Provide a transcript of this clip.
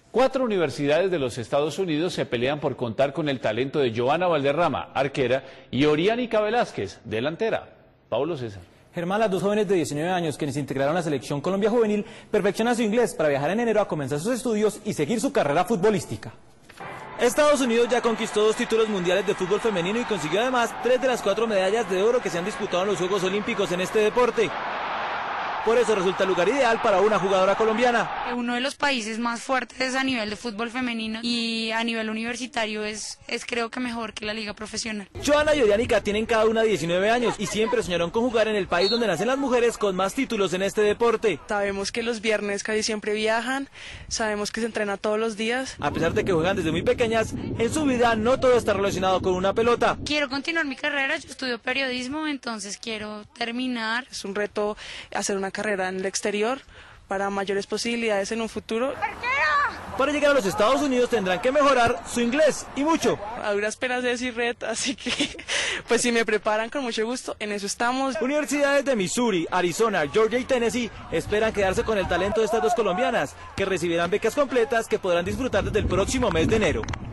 4 universidades de los Estados Unidos se pelean por contar con el talento de Joana Valderrama, arquera, y Oriánica Velázquez, delantera. Paulo César. Germán, las dos jóvenes de 19 años quienes integraron la selección Colombia Juvenil perfeccionan su inglés para viajar en enero a comenzar sus estudios y seguir su carrera futbolística. Estados Unidos ya conquistó 2 títulos mundiales de fútbol femenino y consiguió además 3 de las 4 medallas de oro que se han disputado en los Juegos Olímpicos en este deporte. Por eso resulta el lugar ideal para una jugadora colombiana. Uno de los países más fuertes a nivel de fútbol femenino y a nivel universitario es creo que mejor que la liga profesional. Joana y Oriánica tienen cada una 19 años y siempre soñaron con jugar en el país donde nacen las mujeres con más títulos en este deporte. Sabemos que los viernes casi siempre viajan, sabemos que se entrena todos los días. A pesar de que juegan desde muy pequeñas, en su vida no todo está relacionado con una pelota. Quiero continuar mi carrera, yo estudio periodismo, entonces quiero terminar. Es un reto hacer una carrera en el exterior para mayores posibilidades en un futuro. Para llegar a los Estados Unidos tendrán que mejorar su inglés y mucho. A duras penas es red, así que pues si me preparan con mucho gusto, en eso estamos. Universidades de Missouri, Arizona, Georgia y Tennessee esperan quedarse con el talento de estas dos colombianas, que recibirán becas completas que podrán disfrutar desde el próximo mes de enero.